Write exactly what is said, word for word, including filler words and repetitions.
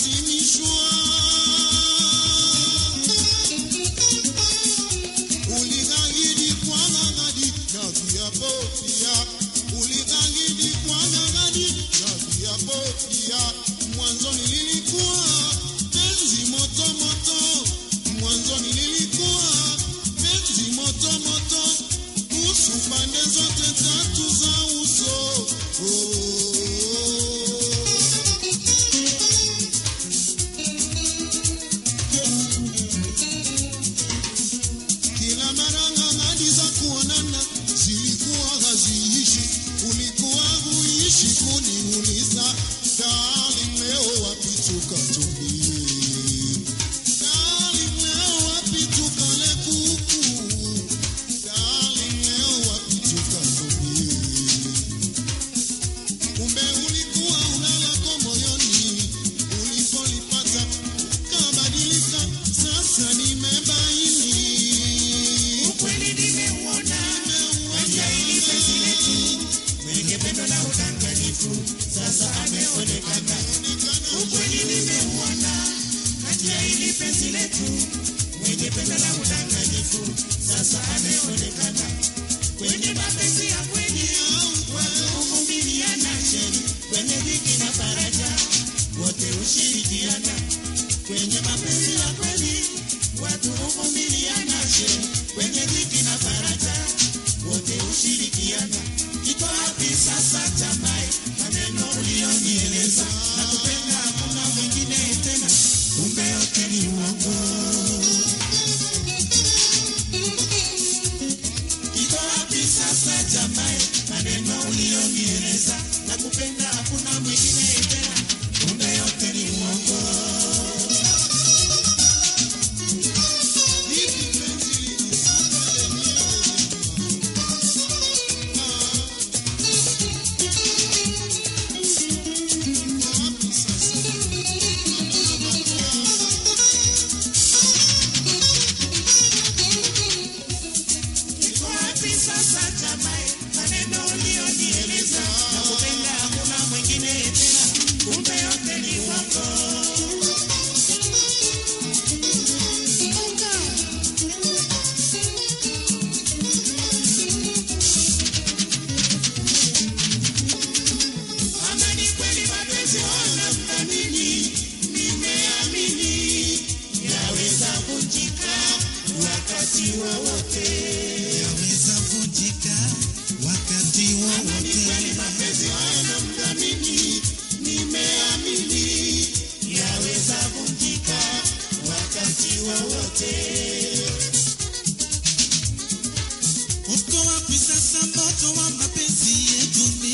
kulazimishwa. Uliahidi kwa ahadi na viapo pia. Uliahidi kwa ahadi na viapo pia. Mwanzo nilikuwa penzi moto moto. Mwanzo nilikuwa penzi moto moto. Kuhusu pande zote tatu za uso. Oh. Kila mara ahadi za kuonana zilikuwa haziishi. Ulikuwa huishi kuniuliza, darling, leo wapi tukatulie? Darling, leo wapi tukale kuku? Darling, leo wapi tukatulie? Kumbe ulikuwa unalako moyoni. Ulipolipata kabadilika, sasa nimebaini. Ukweli nimeuona, kanja ili penzi letu, mwenye pendo na udanganyifu, sasa ameonekana. Ukweli nimeuona, kanja ili penzi letu, mwenye pendo na udanganyifu, sasa ameonekana. Kwenye mapenzi ya kweli, watu huvumiliana sheri, kwenye dhiki na faraja, wote hushirikiana. Kwenye mapenzi ya kweli, watu huvumiliana sheri, kwenye dhiki na faraja, wote hushirikiana. Iko wapi sasa jamaa, maneno ulionieleza, nakupenda hakuna mwingine tena, kumbe yote ni uongo. Iko wapi sasa jamaa, maneno ulionieleza, nakupenda hakuna mwingine tena, kumbe yote ni uongo. Iko wapi sasa jamaa, maneno ulionieleza, nakupenda hakuna mwingine tena, kumbe yote ni uongo. Ama ni kweli mapenzi wanamthamini, nimeamini, yaweza vunjika wakati wowote. Yaweza vunjika wakati Ama ni kweli wowote. mapenzi wanamthamini, nimeamini, yaweza vunjika wakati wowote. Uko wapi sasa moto wa mapenzi yetu?